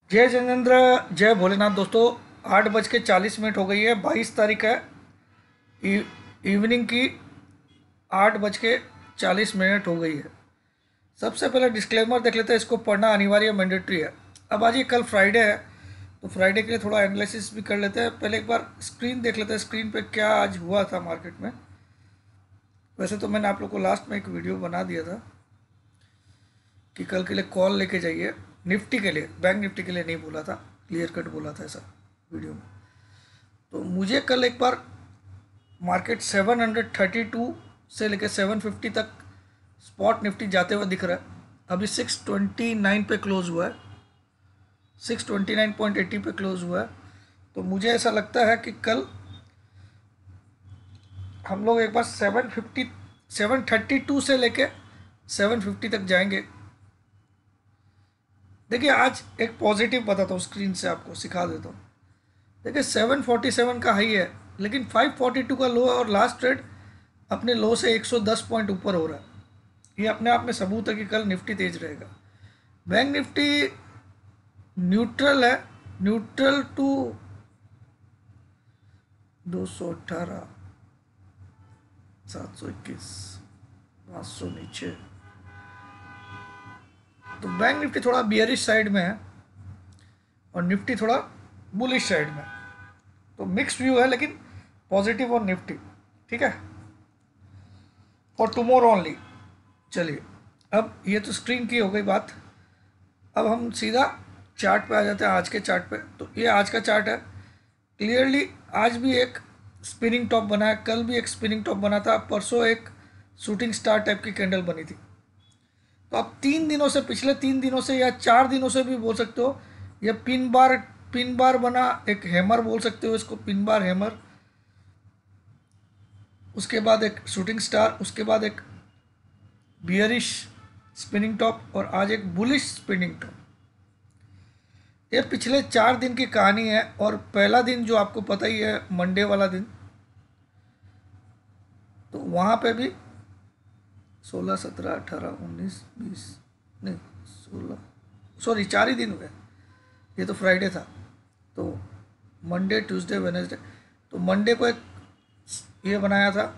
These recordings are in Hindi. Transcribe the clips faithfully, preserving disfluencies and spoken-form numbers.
जय जिनेन्द्र, जय भोलेनाथ। दोस्तों, आठ बज के चालीस मिनट हो गई है। बाईस तारीख है, ई, इवनिंग की आठ बज के चालीस मिनट हो गई है। सबसे पहले डिस्क्लेमर देख लेते हैं, इसको पढ़ना अनिवार्य मैंडेटरी है। अब आज ये कल फ्राइडे है, तो फ्राइडे के लिए थोड़ा एनालिसिस भी कर लेते हैं। पहले एक बार स्क्रीन देख लेते हैं, स्क्रीन पे क्या आज हुआ था मार्केट में। वैसे तो मैंने आप लोग को लास्ट में एक वीडियो बना दिया था कि कल के लिए कॉल लेके जाइए। निफ्टी के लिए, बैंक निफ्टी के लिए नहीं बोला था, क्लियर कट बोला था ऐसा वीडियो में। तो मुझे कल एक बार market seven hundred thirty two से लेकर सेवन फिफ्टी तक स्पॉट निफ्टी जाते हुए दिख रहा है। अभी सिक्स ट्वेंटी नाइन पे क्लोज हुआ है, six twenty nine point eighty पे क्लोज हुआ है। तो मुझे ऐसा लगता है कि कल हम लोग एक बार seven fifty seven thirty two से लेके सेवन फिफ्टी तक जाएंगे। देखिए, आज एक पॉजिटिव बताता हूँ, स्क्रीन से आपको सिखा देता हूँ। देखिए, सेवन फोर्टी सेवन का हाई है, लेकिन फाइव फोर्टी टू का लो है और लास्ट ट्रेड अपने लो से एक सौ दस पॉइंट ऊपर हो रहा है। ये अपने आप में सबूत है कि कल निफ्टी तेज रहेगा। बैंक निफ्टी न्यूट्रल है, न्यूट्रल टू दो सौ अट्ठारह, सात सौ इक्कीस, पाँच सौ नीचे। तो बैंक निफ्टी थोड़ा बियरिश साइड में है और निफ्टी थोड़ा बुलिश साइड में। तो मिक्स व्यू है, लेकिन पॉजिटिव और निफ्टी। ठीक है, फॉर टुमारो ओनली। चलिए, अब ये तो स्क्रीन की हो गई बात। अब हम सीधा चार्ट पे आ जाते हैं, आज के चार्ट पे। तो ये आज का चार्ट है। क्लियरली आज भी एक स्पिनिंग टॉप बना है, कल भी एक स्पिनिंग टॉप बना था, परसों एक शूटिंग स्टार टाइप की कैंडल बनी थी। तो आप तीन दिनों से, पिछले तीन दिनों से या चार दिनों से भी बोल सकते हो, ये पिन बार पिन बार बना, एक हैमर बोल सकते हो इसको, पिन बार हैमर। उसके बाद एक शूटिंग स्टार, उसके बाद एक बियरिश स्पिनिंग टॉप और आज एक बुलिश स्पिनिंग टॉप। ये पिछले चार दिन की कहानी है। और पहला दिन जो आपको पता ही है, मंडे वाला दिन, तो वहाँ पे भी सोलह सत्रह अठारह उन्नीस बीस, नहीं सोलह, सॉरी चार ही दिन हुए, ये तो फ्राइडे था। तो मंडे ट्यूसडे वेनेसडे, तो मंडे को एक ये बनाया था,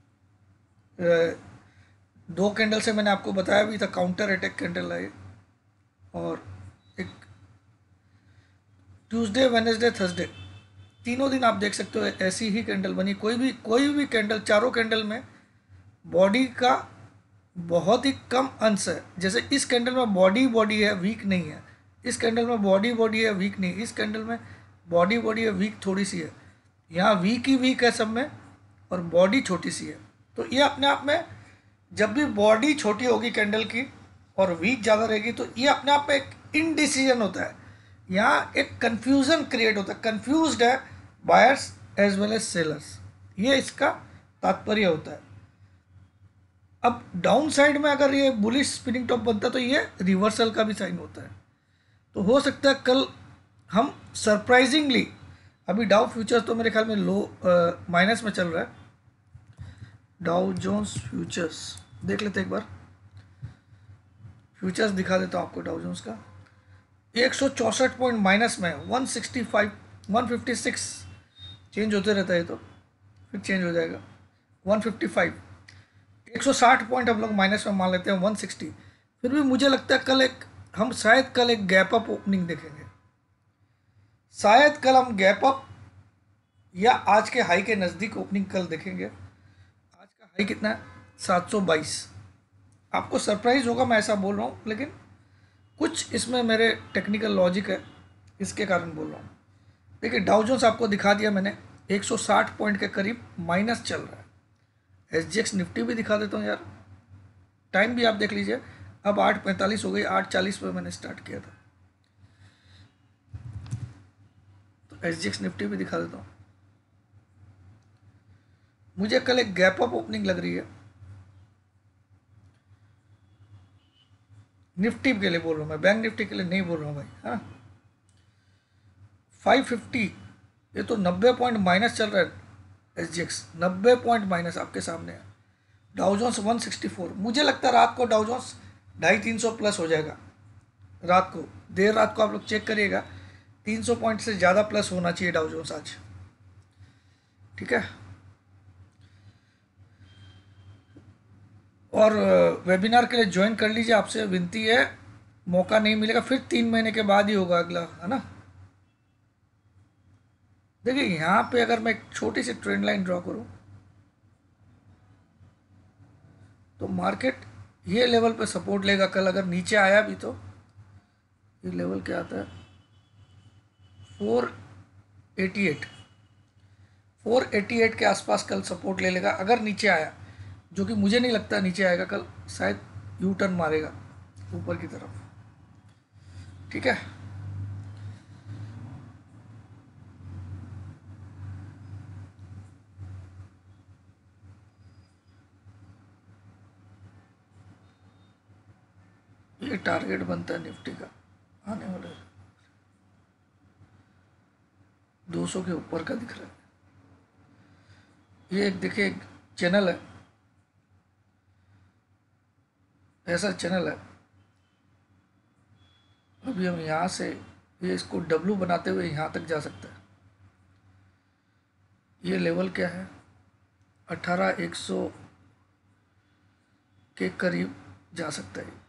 दो कैंडल से मैंने आपको बताया भी था, काउंटर अटैक कैंडल है ये। और एक ट्यूसडे वेनेसडे थर्सडे, तीनों दिन आप देख सकते हो ऐसी ही कैंडल बनी। कोई भी कोई भी कैंडल, चारों कैंडल में बॉडी का बहुत ही कम अंश है। जैसे इस कैंडल में बॉडी बॉडी है, वीक नहीं है। इस कैंडल में बॉडी बॉडी है, वीक नहीं। इस कैंडल में बॉडी बॉडी है, वीक थोड़ी सी है। यहाँ वीक ही वीक है सब में, और बॉडी छोटी सी है। तो ये अपने आप में, जब भी बॉडी छोटी होगी कैंडल की और वीक ज़्यादा रहेगी, तो ये अपने आप में एक इनडिसीजन होता है। यहाँ एक कन्फ्यूज़न क्रिएट होता है, कन्फ्यूज्ड है buyers as well as sellers, ये इसका तात्पर्य होता है। अब डाउन साइड में अगर ये बुलिश स्पिनिंग टॉप बनता है, तो ये रिवर्सल का भी साइन होता है। तो हो सकता है कल हम सरप्राइजिंगली, अभी डाउ फ्यूचर्स तो मेरे ख्याल में लो माइनस में चल रहा है। डाउ जोन्स फ्यूचर्स देख लेते एक बार, फ्यूचर्स दिखा देता हूँ आपको। डाउ जोन्स का एक सौ चौंसठ पॉइंट माइनस में, one sixty five one fifty six change होते रहता है, तो फिर चेंज हो जाएगा। वन फिफ्टी फाइव, एक सौ साठ पॉइंट हम लोग माइनस में मान लेते हैं, वन सिक्सटी। फिर भी मुझे लगता है कल एक, हम शायद कल एक गैप अप ओपनिंग देखेंगे। शायद कल हम गैप अप या आज के हाई के नज़दीक ओपनिंग कल देखेंगे। आज का हाई कितना है? सात सौ बाईस। आपको सरप्राइज होगा मैं ऐसा बोल रहा हूँ, लेकिन कुछ इसमें मेरे टेक्निकल लॉजिक है, इसके कारण बोल रहा हूँ। देखिए, डाउ जोन्स आपको दिखा दिया मैंने, एक सौ साठ पॉइंट के करीब माइनस चल रहा है। एस जी एक्स निफ्टी भी दिखा देता हूँ यार, टाइम भी आप देख लीजिए। अब आठ पैंतालीस हो गई, आठ चालीस पे मैंने स्टार्ट किया था। तो एस जी एक्स निफ्टी भी दिखा देता हूँ। मुझे कल एक गैप अप ओपनिंग लग रही है, निफ्टी के लिए बोल रहा हूँ मैं, बैंक निफ्टी के लिए नहीं बोल रहा हूँ भाई। हाँ, फाइव फिफ्टी, ये तो नब्बे पॉइंट माइनस चल रहा है। एस जी एक्स नब्बे पॉइंट माइनस आपके सामने है। Dow Jones one sixty four, मुझे लगता है रात को डाउ जोन्स ढाई तीन सौ प्लस हो जाएगा। रात को, देर रात को आप लोग चेक करिएगा, तीन सौ पॉइंट से ज़्यादा प्लस होना चाहिए डाउ जोन्स आज, ठीक है। और वेबिनार के लिए ज्वाइन कर लीजिए, आपसे विनती है, मौका नहीं मिलेगा फिर तीन महीने के बाद ही होगा अगला, है ना। देखिए यहाँ पे अगर मैं एक छोटी सी ट्रेंड लाइन ड्रॉ करूँ तो मार्केट ये लेवल पे सपोर्ट लेगा कल, अगर नीचे आया भी तो ये लेवल क्या आता है four eighty eight, four eighty eight के आसपास कल सपोर्ट ले लेगा अगर नीचे आया, जो कि मुझे नहीं लगता नीचे आएगा कल, शायद यू टर्न मारेगा ऊपर की तरफ, ठीक है। ये टारगेट बनता है निफ्टी का आने वाले दो सौ के ऊपर का दिख रहा है। ये एक देखिए एक चैनल है, ऐसा चैनल है, अभी हम यहाँ से ये इसको डब्लू बनाते हुए यहाँ तक जा सकता है। ये लेवल क्या है, अठारह एक सौ के करीब जा सकता है,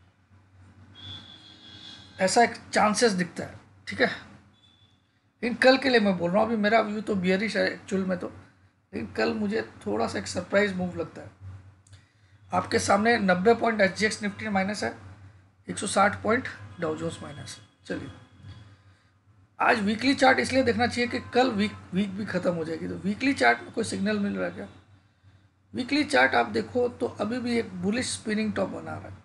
ऐसा एक चांसेस दिखता है, ठीक है। लेकिन कल के लिए मैं बोल रहा हूँ, अभी मेरा व्यू तो बियरिश है एक्चुअल में तो, लेकिन कल मुझे थोड़ा सा एक सरप्राइज मूव लगता है। आपके सामने नब्बे point H G X Nifty minus है, एक सौ साठ पॉइंट डाउ जोन्स माइनस है। चलिए आज वीकली चार्ट इसलिए देखना चाहिए कि कल वीक वीक भी खत्म हो जाएगी, तो वीकली चार्ट में कोई सिग्नल मिल रहा है क्या। वीकली चार्ट आप देखो तो अभी भी एक बुलिश स्पिनिंग टॉप बना रहा है,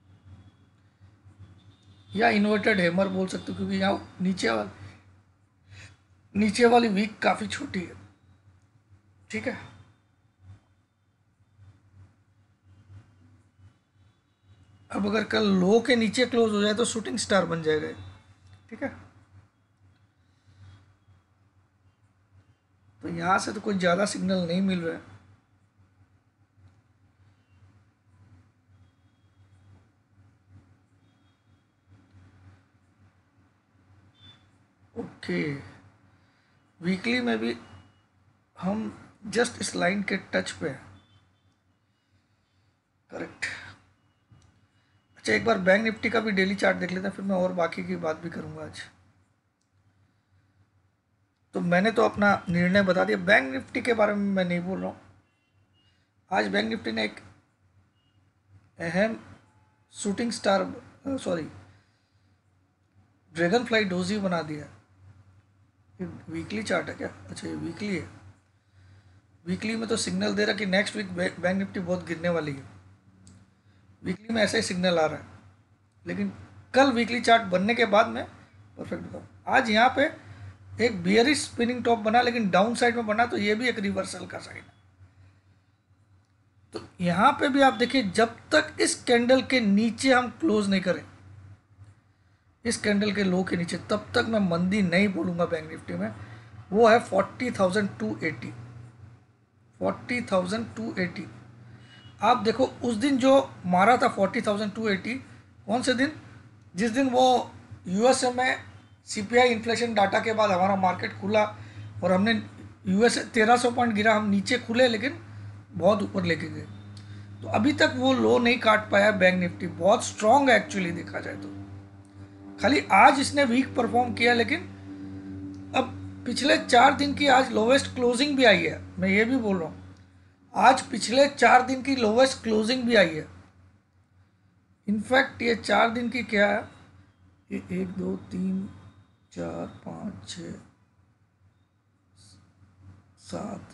या इन्वर्टेड हैमर बोल सकते हो, क्योंकि यहाँ नीचे वाली नीचे वाली वीक काफ़ी छोटी है, ठीक है। अब अगर कल लो के नीचे क्लोज हो जाए तो शूटिंग स्टार बन जाएगा, ठीक है। तो यहाँ से तो कोई ज़्यादा सिग्नल नहीं मिल रहा है, ओके। वीकली में भी हम जस्ट इस लाइन के टच पे हैं, करेक्ट। अच्छा एक बार बैंक निफ्टी का भी डेली चार्ट देख लेते हैं, फिर मैं और बाकी की बात भी करूंगा आज। तो मैंने तो अपना निर्णय बता दिया, बैंक निफ्टी के बारे में मैं नहीं बोल रहा हूँ। आज बैंक निफ्टी ने एक अहम shooting star sorry dragonfly doji बना दिया। ये वीकली चार्ट है क्या, अच्छा ये वीकली है। वीकली में तो सिग्नल दे रहा कि नेक्स्ट वीक बैंक निफ्टी बहुत गिरने वाली है, वीकली में ऐसा ही सिग्नल आ रहा है। लेकिन कल वीकली चार्ट बनने के बाद मैं परफेक्ट बताऊँ। आज यहाँ पे एक बियरिश स्पिनिंग टॉप बना, लेकिन डाउन साइड में बना, तो ये भी एक रिवर्सल का साइन है। तो यहाँ पे भी आप देखिए, जब तक इस कैंडल के नीचे हम क्लोज नहीं करें, इस कैंडल के लो के नीचे, तब तक मैं मंदी नहीं बोलूँगा बैंक निफ्टी में। वो है forty thousand two eighty, forty thousand two eighty. आप देखो उस दिन जो मारा था फोर्टी थाउजेंड टू एटी, कौन से दिन, जिस दिन वो यूएसए में सीपीआई इन्फ्लेशन डाटा के बाद हमारा मार्केट खुला और हमने यूएसए तेरह सौ पॉइंट गिरा, हम नीचे खुले लेकिन बहुत ऊपर लेके गए। तो अभी तक वो लो नहीं काट पाया बैंक निफ्टी, बहुत स्ट्रॉन्ग है एक्चुअली देखा जाए तो। खाली आज इसने वीक परफॉर्म किया, लेकिन अब पिछले चार दिन की आज लोवेस्ट क्लोजिंग भी आई है, मैं ये भी बोल रहा हूँ, आज पिछले चार दिन की लोवेस्ट क्लोजिंग भी आई है। इनफैक्ट ये चार दिन की क्या है, ये एक दो तीन चार पाँच छ सात,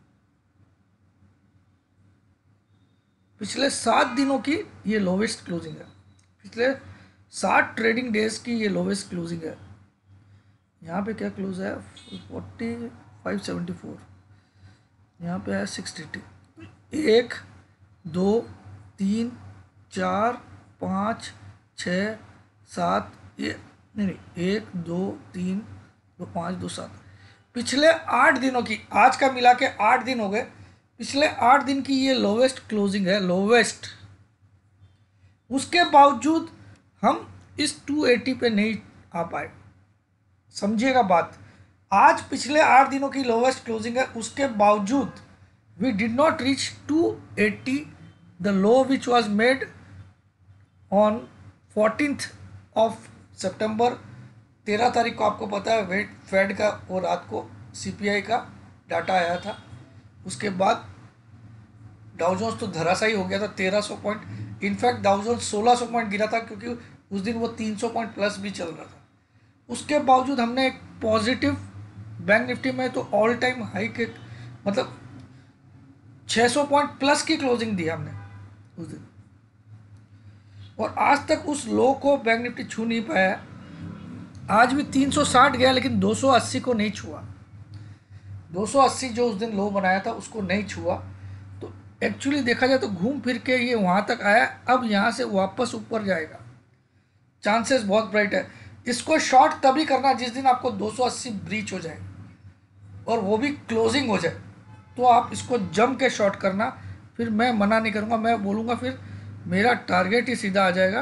पिछले सात दिनों की ये लोवेस्ट क्लोजिंग है, पिछले सात ट्रेडिंग डेज की ये लोवेस्ट क्लोजिंग है। यहाँ पे क्या क्लोज है, फोर्टी फाइव सेवेंटी फोर, यहाँ पे है सिक्सटी टू। एक दो तीन चार पाँच छः सात, ये नहीं नहीं एक दो तीन दो पाँच दो सात, पिछले आठ दिनों की, आज का मिला के आठ दिन हो गए, पिछले आठ दिन की ये लोवेस्ट क्लोजिंग है, लोवेस्ट। उसके बावजूद हम इस टू एटी पे नहीं आ पाए। समझिएगा बात, आज पिछले आठ दिनों की लोवेस्ट क्लोजिंग है, उसके बावजूद we did not reach to eighty, the low which was made on fourteenth of September. तेरह तारीख को आपको पता है वेट फेड का और रात को सीपीआई का डाटा आया था। उसके बाद डाउ जोन्स तो धराशायी हो गया था, तेरह सौ पॉइंट, इनफैक्ट डाउ जोन्स सोलह सौ पॉइंट गिरा था क्योंकि उस दिन वो तीन सौ पॉइंट प्लस भी चल रहा था। उसके बावजूद हमने एक पॉजिटिव, बैंक निफ्टी में तो ऑल टाइम हाई के मतलब छह सौ पॉइंट प्लस की क्लोजिंग दी हमने उस दिन, और आज तक उस लो को बैंक निफ्टी छू नहीं पाया। आज भी तीन सौ साठ गया लेकिन दो सौ अस्सी को नहीं छुआ। दो सौ अस्सी जो उस दिन लो बनाया था उसको नहीं छुआ। तो एक्चुअली देखा जाए तो घूम फिर के ये वहाँ तक आया, अब यहाँ से वापस ऊपर जाएगा, चांसेस बहुत ब्राइट है। इसको शॉर्ट तभी करना जिस दिन आपको दो सौ अस्सी ब्रीच हो जाए और वो भी क्लोजिंग हो जाए, तो आप इसको जम के शॉर्ट करना। फिर मैं मना नहीं करूँगा, मैं बोलूँगा फिर मेरा टारगेट ही सीधा आ जाएगा,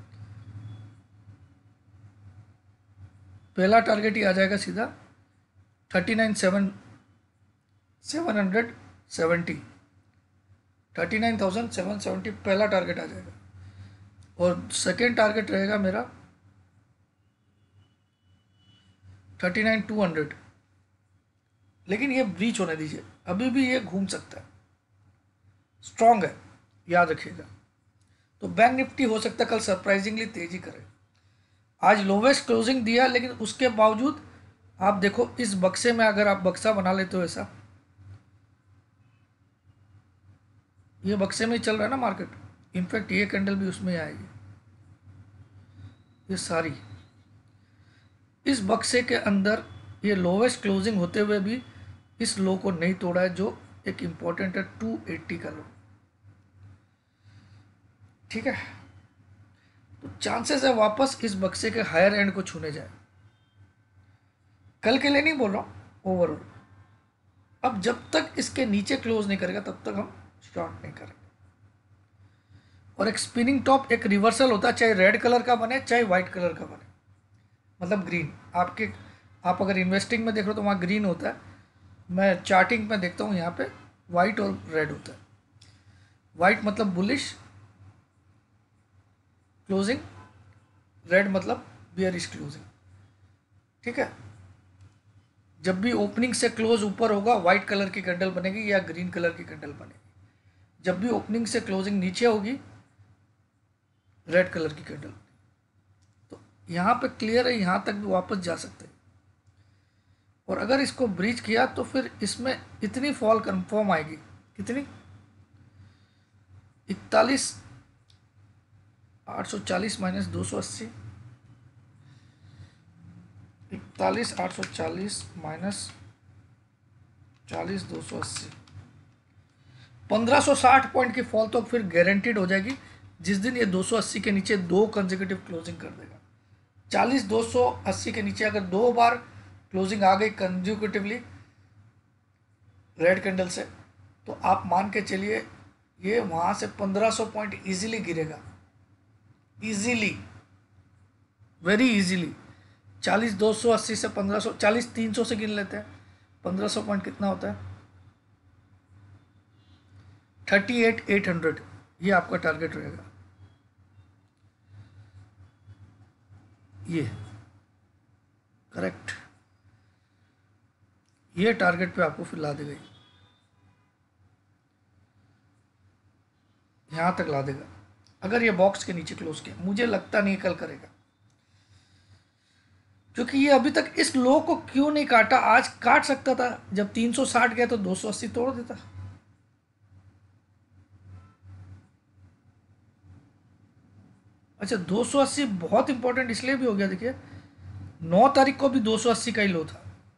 पहला टारगेट ही आ जाएगा सीधा thirty nine seven seven hundred seventy, thirty nine thousand seven seventy पहला टारगेट आ जाएगा, और सेकेंड टारगेट रहेगा मेरा थर्टी नाइन टू हंड्रेड। लेकिन ये ब्रीच होने दीजिए, अभी भी ये घूम सकता है, स्ट्रॉन्ग है, याद रखिएगा। तो बैंक निफ्टी हो सकता है कल सरप्राइजिंगली तेजी करे। आज लोवेस्ट क्लोजिंग दिया लेकिन उसके बावजूद आप देखो इस बक्से में, अगर आप बक्सा बना लेते हो ऐसा, ये बक्से में ही चल रहा है ना मार्केट, इनफैक्ट ये कैंडल भी उसमें आएगी, ये सारी इस बक्से के अंदर ये लोवेस्ट क्लोजिंग होते हुए भी इस लो को नहीं तोड़ा है, जो एक इम्पॉर्टेंट है टू एटी का लो। ठीक है, तो चांसेस है वापस इस बक्से के हायर एंड को छूने जाए। कल के लिए नहीं बोल रहा हूँ, ओवरऑल। अब जब तक इसके नीचे क्लोज नहीं करेगा तब तक हम शॉर्ट नहीं करेंगे। और एक स्पिनिंग टॉप, एक रिवर्सल होता है, चाहे रेड कलर का बने चाहे वाइट कलर का बने, मतलब ग्रीन। आपके आप अगर इन्वेस्टिंग में देख रहे हो तो वहाँ ग्रीन होता है, मैं चार्टिंग में देखता हूँ यहाँ पे वाइट और रेड होता है। वाइट मतलब बुलिश क्लोजिंग, रेड मतलब बियरिश क्लोजिंग। ठीक है, जब भी ओपनिंग से क्लोज ऊपर होगा वाइट कलर की कैंडल बनेगी या ग्रीन कलर की कैंडल बनेगी। जब भी ओपनिंग से क्लोजिंग नीचे होगी रेड कलर की कैंडल। तो यहाँ पे क्लियर है, यहाँ तक भी वापस जा सकते हैं, और अगर इसको ब्रीच किया तो फिर इसमें इतनी फॉल कंफर्म आएगी, कितनी, इकतालीस आठ सौ चालीस माइनस दो सौ अस्सी, इकतालीस आठ सौ चालीस माइनस चालीस दो सौ अस्सी, पंद्रह सौ साठ पॉइंट की फॉल तो फिर गारंटीड हो जाएगी जिस दिन ये दो सौ अस्सी के नीचे दो कंसेक्यूटिव क्लोजिंग कर देगा। चालीस दो सौ अस्सी के नीचे अगर दो बार क्लोजिंग आ गई कंसेक्यूटिवली रेड कैंडल से, तो आप मान के चलिए ये वहाँ से पंद्रह सौ पॉइंट इजीली गिरेगा, इजीली, वेरी इजीली। चालीस दो सौ अस्सी से पंद्रह सौ, चालीस तीन सौ से गिन लेते हैं, पंद्रह सौ पॉइंट कितना होता है, थर्टी एट एट हंड्रेड, ये आपका टारगेट रहेगा। ये करेक्ट, ये टारगेट पे आपको फिर ला देगा, यहाँ तक ला देगा अगर ये बॉक्स के नीचे क्लोज किया। मुझे लगता नहीं कल करेगा, क्योंकि ये अभी तक इस लो को क्यों नहीं काटा। आज काट सकता था, जब तीन सौ साठ गया तो दो सौ अस्सी तोड़ देता। अच्छा, दो सौ अस्सी बहुत इंपॉर्टेंट इसलिए भी हो गया, देखिए नौ तारीख को भी दो सौ अस्सी का ही लो था,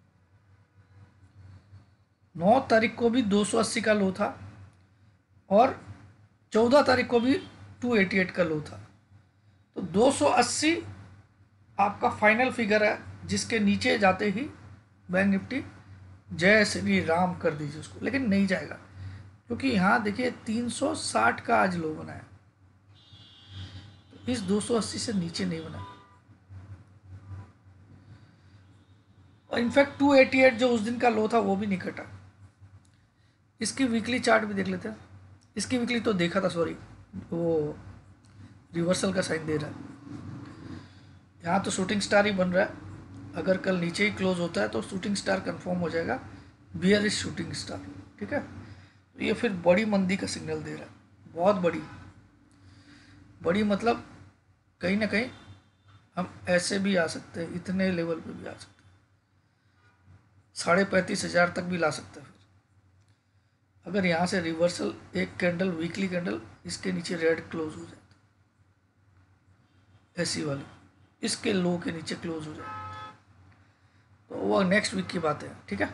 नौ तारीख को भी दो सौ अस्सी का लो था, और चौदह तारीख को भी दो सौ अट्ठासी का लो था। तो दो सौ अस्सी आपका फाइनल फिगर है, जिसके नीचे जाते ही बैंक निफ्टी जय श्री राम कर दीजिए उसको, लेकिन नहीं जाएगा क्योंकि यहाँ देखिए तीन सौ साठ का आज लो बना है। इस दो सौ अस्सी से नीचे नहीं बना, और इनफैक्ट टू एटी एट जो उस दिन का लो था वो भी नहीं कटा। इसकी वीकली चार्ट भी देख लेते हैं। इसकी वीकली तो देखा था, सॉरी, वो रिवर्सल का साइन दे रहा है। यहाँ तो शूटिंग स्टार ही बन रहा है। अगर कल नीचे ही क्लोज होता है तो शूटिंग स्टार कंफर्म हो जाएगा, बियर इज शूटिंग स्टार। ठीक है, तो ये फिर बड़ी मंदी का सिग्नल दे रहा है, बहुत बड़ी बड़ी मतलब कहीं ना कहीं हम ऐसे भी आ सकते हैं, इतने लेवल पे भी आ सकते हैं, साढ़े पैंतीस हजार तक भी ला सकते हैं। फिर अगर यहाँ से रिवर्सल एक कैंडल, वीकली कैंडल इसके नीचे रेड क्लोज हो जाए, ऐसी वाली इसके लो के नीचे क्लोज हो जाए, तो वो नेक्स्ट वीक की बात है। ठीक है,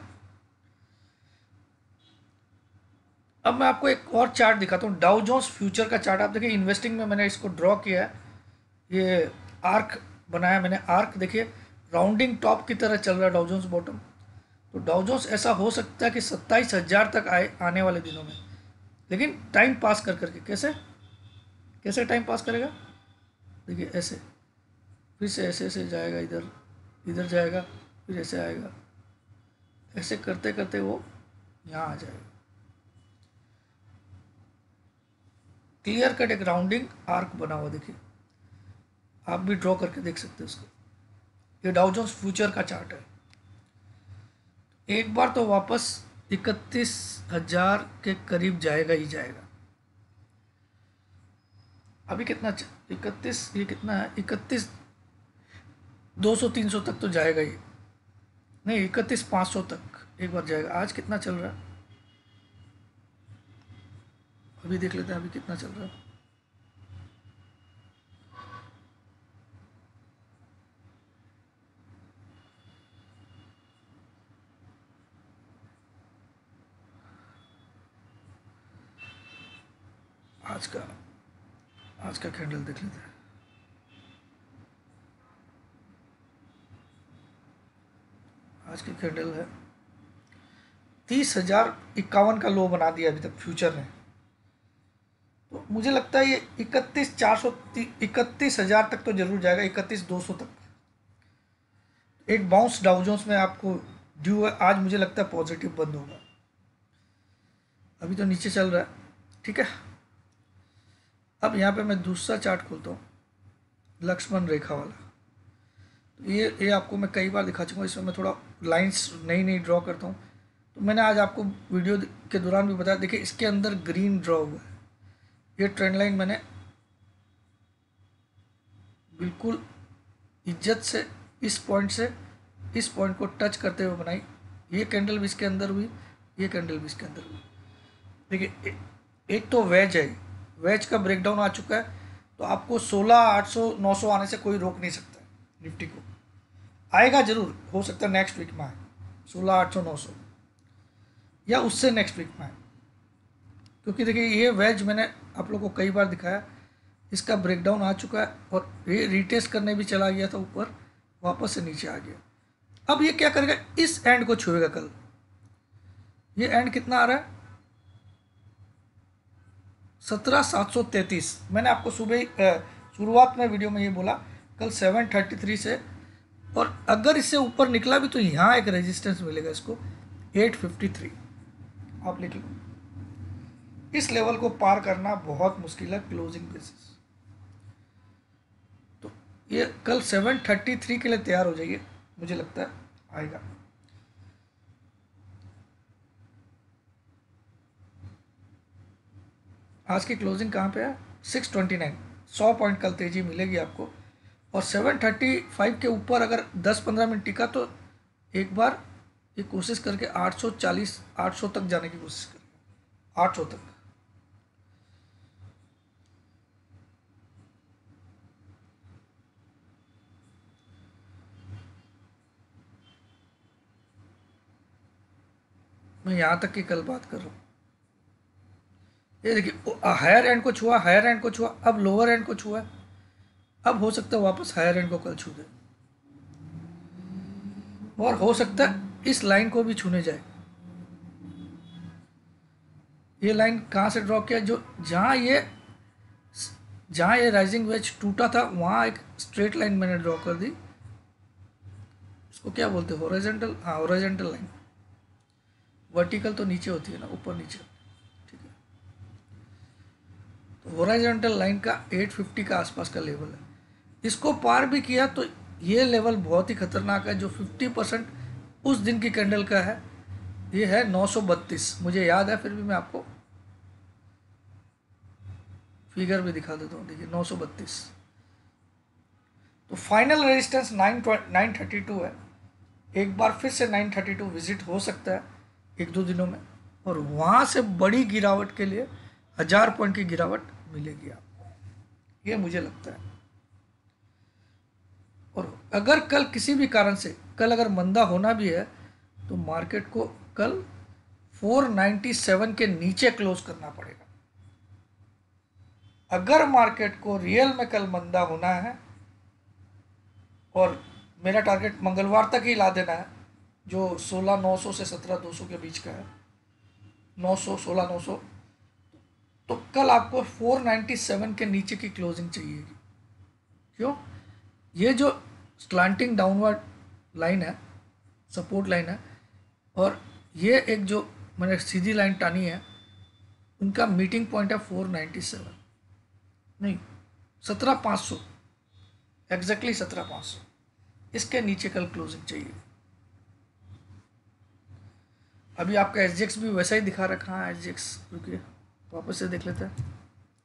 अब मैं आपको एक और चार्ट दिखाता हूँ, डाउ जोन्स फ्यूचर का चार्ट। आप देखिए, इन्वेस्टिंग में मैंने इसको ड्रॉ किया है, ये आर्क बनाया मैंने। आर्क देखिए, राउंडिंग टॉप की तरह चल रहा है डाउ जोन्स बॉटम। तो डाउ जोन्स ऐसा हो सकता है कि सत्ताईस हजार तक आए आने वाले दिनों में, लेकिन टाइम पास कर करके। कैसे कैसे टाइम पास करेगा, देखिए ऐसे, फिर से ऐसे ऐसे जाएगा, इधर इधर जाएगा, फिर ऐसे आएगा, ऐसे करते करते वो यहाँ आ जाएगा। क्लियर कट एक राउंडिंग आर्क बना हुआ, देखिए आप भी ड्रॉ करके देख सकते हैं उसको। ये डाउ जोन्स फ्यूचर का चार्ट है। एक बार तो वापस इकतीस हजार के करीब जाएगा ही जाएगा। अभी कितना, इकतीस, ये कितना है, इकतीस दो सौ तीन सौ तक तो जाएगा ही, नहीं इकतीस पाँच सौ तक एक बार जाएगा। आज कितना चल रहा है, अभी देख लेते हैं अभी कितना चल रहा है। आज का आज का कैंडल देख लेते हैं। आज की कैंडल है तीस हजार इक्यावन का लो बना दिया अभी तक फ्यूचर ने। तो मुझे लगता है ये इकतीस चार सौ इकतीस हजार तक तो जरूर जाएगा, इकतीस दो सौ तक। एक बाउंस डाउ जोन्स में आपको ड्यू है, आज मुझे लगता है पॉजिटिव बंद होगा। अभी तो नीचे चल रहा है। ठीक है, अब यहाँ पे मैं दूसरा चार्ट खोलता हूँ, लक्ष्मण रेखा वाला। तो ये ये आपको मैं कई बार दिखा चुका हूँ, इसमें मैं थोड़ा लाइंस नई नई ड्रॉ करता हूँ। तो मैंने आज आपको वीडियो के दौरान भी बताया, देखिए इसके अंदर ग्रीन ड्रॉ हुआ है। ये ट्रेंड लाइन मैंने बिल्कुल इज्जत से इस पॉइंट से इस पॉइंट को टच करते हुए बनाई। ये कैंडल भी इसके अंदर हुई, ये कैंडल भी इसके अंदर हुई। देखिए एक तो वेज है, वेज का ब्रेकडाउन आ चुका है, तो आपको सोलह आठ सौ नौ सौ आने से कोई रोक नहीं सकता है। निफ्टी को आएगा जरूर, हो सकता है नेक्स्ट वीक में आए सोलह आठ सौ नौ सौ, या उससे नेक्स्ट वीक में आए। क्योंकि देखिए ये वेज मैंने आप लोगों को कई बार दिखाया, इसका ब्रेकडाउन आ चुका है और ये रीटेस्ट करने भी चला गया था ऊपर, वापस से नीचे आ गया। अब ये क्या करेगा, इस एंड को छुएगा कल। ये एंड कितना आ रहा है, सत्रह सात सौ तैंतीस। मैंने आपको सुबह शुरुआत में वीडियो में ये बोला कल सेवन थर्टी थ्री से, और अगर इससे ऊपर निकला भी तो यहाँ एक रेजिस्टेंस मिलेगा इसको एट फिफ्टी थ्री। आप लिख लो, इस लेवल को पार करना बहुत मुश्किल है क्लोजिंग बेसिस। तो ये कल सेवन थर्टी थ्री के लिए तैयार हो जाइए, मुझे लगता है आएगा। आज की क्लोजिंग कहाँ पे है, सिक्स ट्वेंटी नाइन। सौ पॉइंट कल तेजी मिलेगी आपको, और सेवन थर्टी फाइव के ऊपर अगर दस पंद्रह मिनट टिका तो एक बार ये कोशिश करके आठ सौ चालीस आठ सौ तक जाने की कोशिश करें, आठ सौ तक। मैं यहाँ तक की कल बात कर रहा हूँ। ये देखिए हायर एंड को छुआ, हायर एंड को छुआ, अब लोअर एंड को छुआ, अब हो सकता है वापस हायर एंड को कल छू दे, और हो सकता है इस लाइन को भी छूने जाए। ये लाइन कहाँ से ड्रॉ किया, जो जहाँ ये जहाँ ये राइजिंग वेज टूटा था वहाँ एक स्ट्रेट लाइन मैंने ड्रॉ कर दी, इसको क्या बोलते हैं, हॉरिजॉन्टल, हाँ हॉरिजॉन्टल लाइन। वर्टिकल तो नीचे होती है ना, ऊपर नीचे, ठीक है। तो हॉरिजॉन्टल लाइन का आठ सौ पचास का आसपास का लेवल है, इसको पार भी किया तो ये लेवल बहुत ही खतरनाक है, जो पचास परसेंट उस दिन की कैंडल का है, ये है नौ सौ बत्तीस, मुझे याद है, फिर भी मैं आपको फिगर भी दिखा देता हूँ। देखिए नौ सौ बत्तीस, तो final resistance nine nine thirty two है। एक बार फिर से नाइन थर्टी टू विजिट हो सकता है एक दो दिनों में, और वहाँ से बड़ी गिरावट के लिए हजार पॉइंट की गिरावट मिलेगी आपको, ये मुझे लगता है। और अगर कल किसी भी कारण से, कल अगर मंदा होना भी है तो मार्केट को कल चार सौ सत्तानवे के नीचे क्लोज करना पड़ेगा। अगर मार्केट को रियल में कल मंदा होना है, और मेरा टारगेट मंगलवार तक ही ला देना है, जो सोलह नौ सौ से सत्रह दो सौ के बीच का है, नौ सौ सोलह नौ सौ, तो कल आपको चार सौ सत्तानवे के नीचे की क्लोजिंग चाहिए। क्यों? ये जो स्लांटिंग डाउनवर्ड लाइन है, सपोर्ट लाइन है, और ये एक जो मैंने सीधी लाइन टानी है, उनका मीटिंग पॉइंट है चार सौ सत्तानवे, नहीं सत्रह पाँच सौ, एग्जैक्टली सत्रह पाँच सौ, इसके नीचे कल क्लोजिंग चाहिए। अभी आपका एस जी एक्स भी वैसा ही दिखा रखा है, एस जी एक्स रुकिए वापस से देख लेते हैं।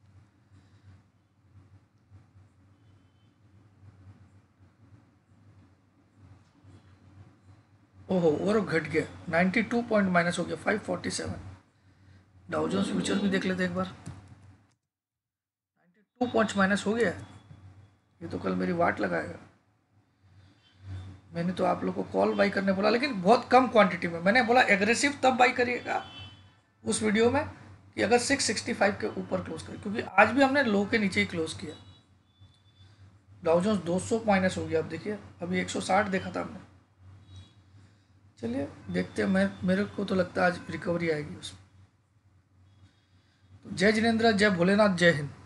ओहो, और घट गया, बानवे पॉइंट माइनस हो गया, पाँच सौ सैंतालीस। डाउ जोन्स फ्यूचर भी देख लेते हैं एक बार, बानवे पॉइंट माइनस हो गया, ये तो कल मेरी वाट लगाएगा। मैंने तो आप लोग को कॉल बाई करने बोला, लेकिन बहुत कम क्वांटिटी में। मैंने बोला एग्रेसिव तब बाई करिएगा उस वीडियो में कि अगर छह सौ पैंसठ के ऊपर क्लोज करें, क्योंकि आज भी हमने लो के नीचे ही क्लोज किया। डाउ जोन्स दो सौ माइनस हो गया, आप देखिए, अभी एक सौ साठ देखा था हमने। चलिए देखते हैं, मैं मेरे को तो लगता है आज रिकवरी आएगी उसमें। तो जय जिनेंद्र, जय भोलेनाथ, जय हिंद।